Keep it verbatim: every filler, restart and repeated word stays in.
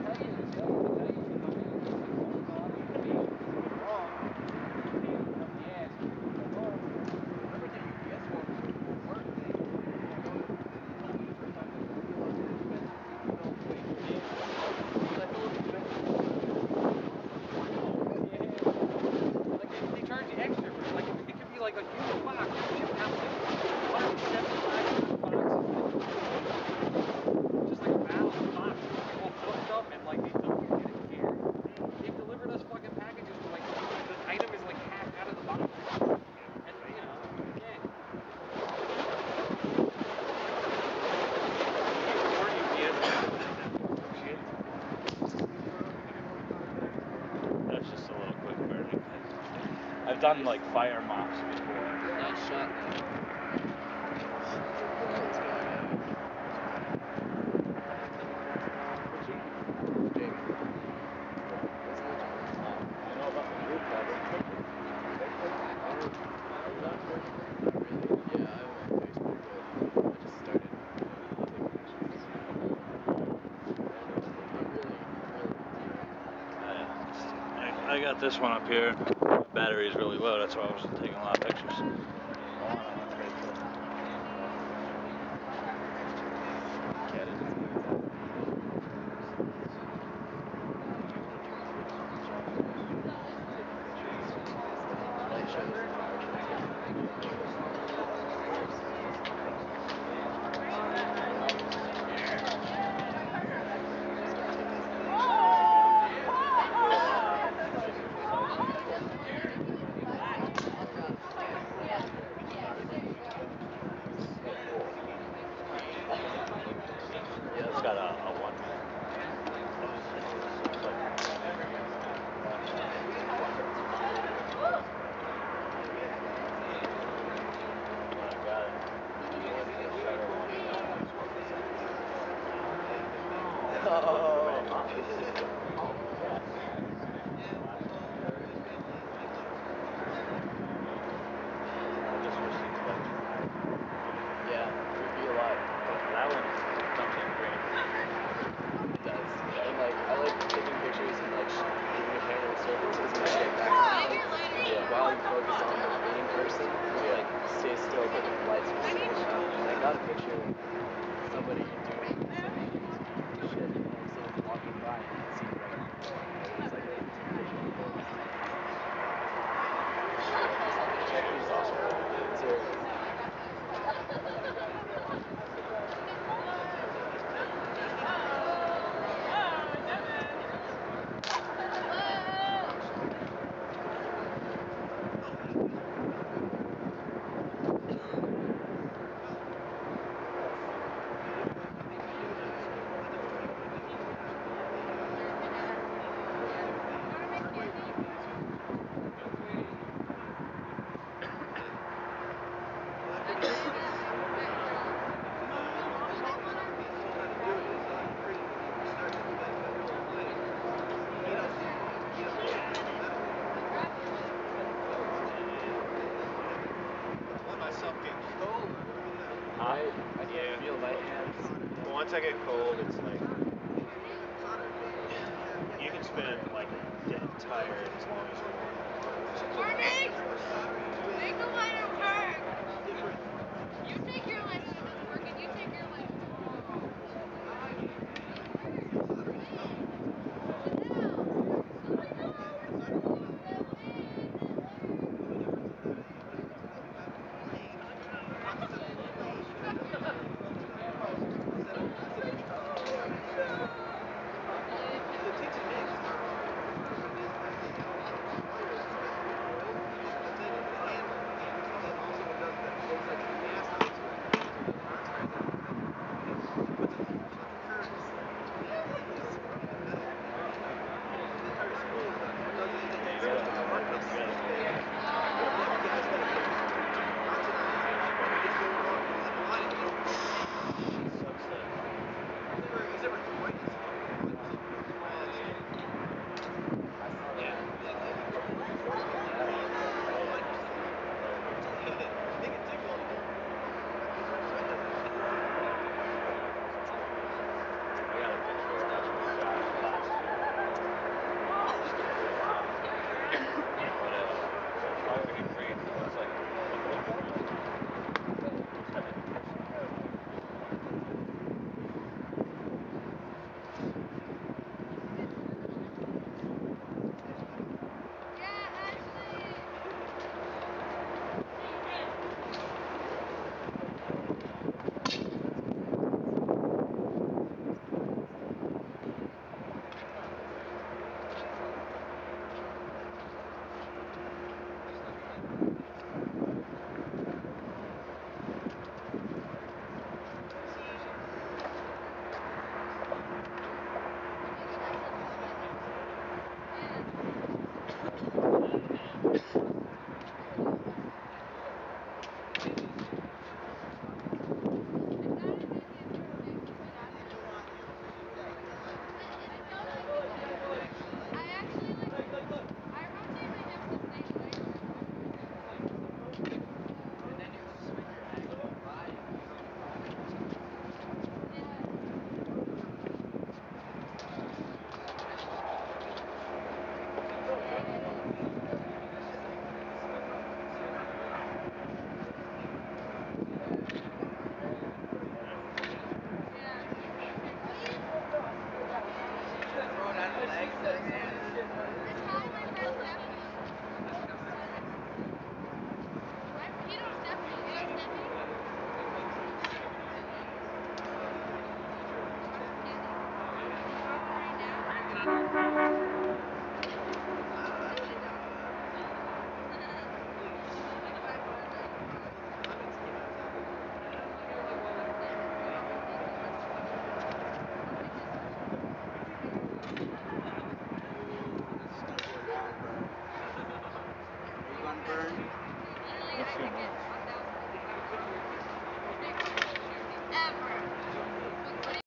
That's just a little quick burning. I've done like fire mops before. Nice shot, though. Jamie. I know about the group text. Yeah, I'm on Facebook, but I just started. I, I got this one up here. The battery is really low. That's why I wasn't taking a lot of pictures. Oh, no, that's great too. Yeah, it's got a, a one minute. Yeah, would be a lot. That one comes in great. It does. And like, I like taking pictures and like moving the camera in circles because when I get back to yeah. while you focus on the main person, you like stay still but the lights are switched up. And I got a picture of somebody doing some shit, and like someone's walking by and you can see like, it was like a team picture of both. Check these out. These are I, I can Yeah. feel my hands. Once I get cold, it's like you can spend like dead tired as long as you want. Morning! Make the lighter work! You take your life if it's working. You take your life.